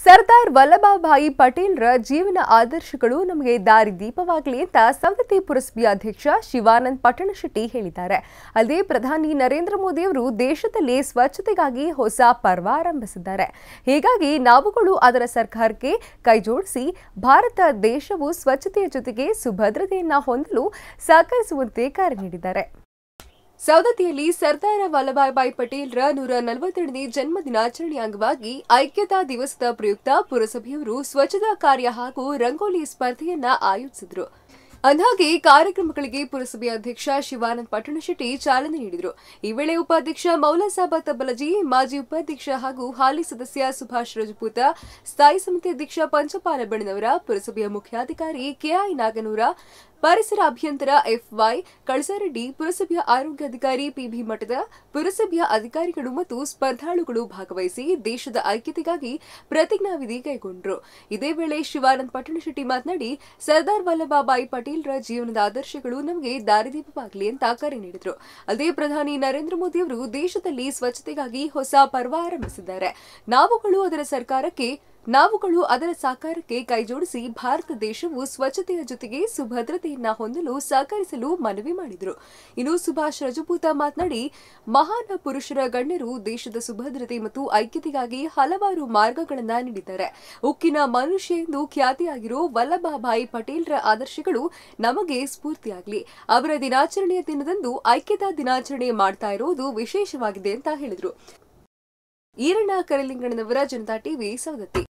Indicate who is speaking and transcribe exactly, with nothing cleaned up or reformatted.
Speaker 1: ಸರ್ದಾರ್ ವಲ್ಲಭಭಾಯಿ ಪಟೇಲ್ರ ಜೀವನ ಆದರ್ಶಗಳು ನಮಗೆ ದಾರಿದೀಪವಾಗಲಿ ಅಂತ ಸವದತ್ತಿ ಪುರಸಭೆಯ ಅಧ್ಯಕ್ಷ ಶಿವಾನಂದ ಪಟ್ಟಣಶೆಟ್ಟಿ ಹೇಳಿದ್ದಾರೆ. ಅಲ್ಲದೆ ಪ್ರಧಾನಿ ನರೇಂದ್ರ ಮೋದಿ ಅವರು ದೇಶದಲ್ಲಿ ಸ್ವಚ್ಛತೆಗಾಗಿ ಹೊಸ ಪರ್ವ ಆರಂಭಿಸಿದ್ದಾರೆ. ಹೀಗಾಗಿ ನಾವುಗಳು ಅದರ ಸರ್ಕಾರಕ್ಕೆ ಕೈಜೋಡಿಸಿ ಭಾರತ ದೇಶವು ಸ್ವಚ್ಛತೆಯ ಜೊತೆಗೆ ಸುಭದ್ರತೆಯನ್ನ ಹೊಂದಲು ಸಹಕರಿಸುವಂತೆ ಕರೆ ನೀಡಿದ್ದಾರೆ. ಸವದತ್ತಿಯಲ್ಲಿ ಸರ್ದಾರ ವಲ್ಲಭಭಾಯಿ ಪಟೇಲ್ರ ನೂರ ನಲವತ್ತೆರಡನೇ ಜನ್ಮ ದಿನಾಚರಣೆ ಅಂಗವಾಗಿ ಐಕ್ಯತಾ ದಿವಸದ ಪ್ರಯುಕ್ತ ಪುರಸಭೆಯವರು ಸ್ವಚ್ಛತಾ ಕಾರ್ಯ ಹಾಗೂ ರಂಗೋಲಿ ಸ್ಪರ್ಧೆಯನ್ನ ಆಯೋಜಿಸಿದರು. ಅಂದಹಾಗೆ ಕಾರ್ಯಕ್ರಮಗಳಿಗೆ ಪುರಸಭೆಯ ಅಧ್ಯಕ್ಷ ಶಿವಾನಂದ ಪಟ್ಟಣಶೆಟ್ಟಿ ಚಾಲನೆ ನೀಡಿದರು. ಈ ವೇಳೆ ಉಪಾಧ್ಯಕ್ಷ ಮೌಲಾಸಾಬ ತಬ್ಬಲಜಿ, ಮಾಜಿ ಉಪಾಧ್ಯಕ್ಷ ಹಾಗೂ ಹಾಲಿ ಸದಸ್ಯ ಸುಭಾಷ್ ರಜಪೂತ, ಸ್ಥಾಯಿ ಸಮಿತಿ ಅಧ್ಯಕ್ಷ ಪಂಚಪಾಲ ಬಣ್ಣನವರ, ಪುರಸಭೆಯ ಮುಖ್ಯಾಧಿಕಾರಿ ಕೆಐ ನಾಗನೂರ, ಪರಿಸರ ಅಭಿಯಂತರ ಎಫ್ವೈ ಕಳಸಾರೆಡ್ಡಿ, ಪುರಸಭೆಯ ಆರೋಗ್ಯಾಧಿಕಾರಿ ಪಿಬಿ ಮಠದ, ಪುರಸಭೆಯ ಅಧಿಕಾರಿಗಳು ಮತ್ತು ಸ್ಪರ್ಧಾಳುಗಳು ಭಾಗವಹಿಸಿ ದೇಶದ ಐಕ್ಯತೆಗಾಗಿ ಪ್ರತಿಜ್ಞಾವಿಧಿ ಕೈಗೊಂಡರು. ಇದೇ ವೇಳೆ ಶಿವಾನಂದ ಪಟ್ಟಣಶೆಟ್ಟಿ ಮಾತನಾಡಿ, ಸರ್ದಾರ್ ವಲ್ಲಭಭಾಯಿ ಪಟೇಲ್ರ ಜೀವನದ ಆದರ್ಶಗಳು ನಮಗೆ ದಾರಿದೀಪವಾಗಲಿ ಅಂತ ಕರೆ ನೀಡಿದರು. ಅಲ್ಲದೆ ಪ್ರಧಾನಿ ನರೇಂದ್ರ ಮೋದಿ ಅವರು ದೇಶದಲ್ಲಿ ಸ್ವಚ್ಛತೆಗಾಗಿ ಹೊಸ ಪರ್ವ ಆರಂಭಿಸಿದ್ದಾರೆ. ನಾವುಗಳು ಅದರ ಸರ್ಕಾರಕ್ಕೆ ನಾವುಗಳು ಅದರ ಸಾಕಾರಕ್ಕೆ ಕೈಜೋಡಿಸಿ ಭಾರತ ದೇಶವು ಸ್ವಚ್ಛತೆಯ ಜೊತೆಗೆ ಸುಭದ್ರತೆಯನ್ನ ಹೊಂದಲು ಸಹಕರಿಸಲು ಮನವಿ ಮಾಡಿದರು. ಇನ್ನು ಸುಭಾಷ್ ರಜಪೂತ ಮಾತನಾಡಿ, ಮಹಾನ್ ಪುರುಷರ ಗಣ್ಯರು ದೇಶದ ಸುಭದ್ರತೆ ಮತ್ತು ಐಕ್ಯತೆಗಾಗಿ ಹಲವಾರು ಮಾರ್ಗಗಳನ್ನು ನೀಡಿದ್ದಾರೆ. ಉಕ್ಕಿನ ಮನುಷ್ಯ ಎಂದು ಖ್ಯಾತಿಯಾಗಿರೋ ವಲ್ಲಭಭಾಯಿ ಪಟೇಲ್ರ ಆದರ್ಶಗಳು ನಮಗೆ ಸ್ಫೂರ್ತಿಯಾಗಲಿ. ಅವರ ದಿನಾಚರಣೆಯ ದಿನದಂದು ಐಕ್ಯತಾ ದಿನಾಚರಣೆ ಮಾಡ್ತಾ ಇರೋದು ವಿಶೇಷವಾಗಿದೆ ಅಂತ ಹೇಳಿದರು. ಈರಣ್ಣ ಕರಲಿಂಗಣ್ಣನವರ ಜನತಾ ಟಿವಿ, ಸವದತ್ತಿ.